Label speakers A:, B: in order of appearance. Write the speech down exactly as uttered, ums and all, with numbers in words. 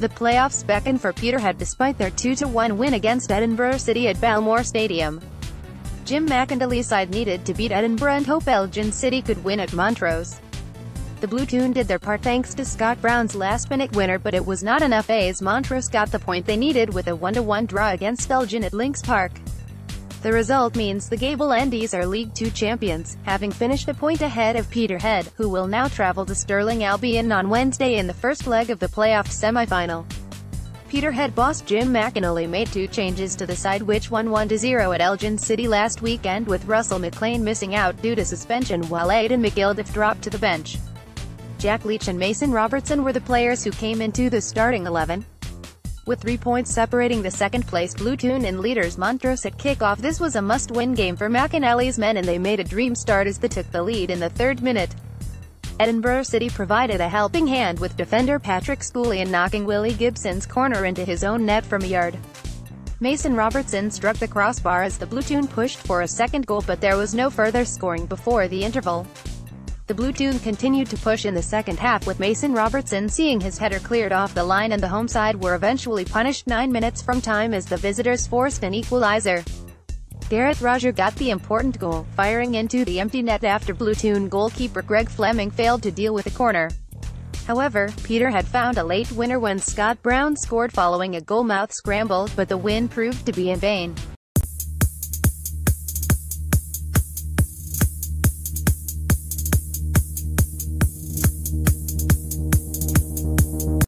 A: The playoffs beckon for Peterhead despite their two to one win against Edinburgh City at Balmoor Stadium. Jim McInally's side needed to beat Edinburgh and hope Elgin City could win at Montrose. The Blue Toon did their part thanks to Scott Brown's last-minute winner, but it was not enough as Montrose got the point they needed with a one to one draw against Elgin at Links Park. The result means the Gable Endies are League Two champions, having finished a point ahead of Peterhead, who will now travel to Stirling A on Wednesday in the first leg of the playoff semi-final. Peterhead boss Jim McInally made two changes to the side which won one to zero at Elgin City last weekend, with Russell McLean missing out due to suspension while Aidan McGilduff dropped to the bench. Jack Leach and Mason Robertson were the players who came into the starting eleven. With three points separating the second-placed Blue Toon and leaders Montrose at kickoff, this was a must-win game for McInally's men, and they made a dream start as they took the lead in the third minute. Edinburgh City provided a helping hand with defender Patrick Scullion knocking Willie Gibson's corner into his own net from a yard. Mason Robertson struck the crossbar as the Blue Toon pushed for a second goal, but there was no further scoring before the interval. The Blue Toon continued to push in the second half, with Mason Robertson seeing his header cleared off the line, and the home side were eventually punished nine minutes from time as the visitors forced an equalizer. Gareth Roger got the important goal, firing into the empty net after Blue Toon goalkeeper Greg Fleming failed to deal with a corner. However, Peterhead found a late winner when Scott Brown scored following a goalmouth scramble, but the win proved to be in vain.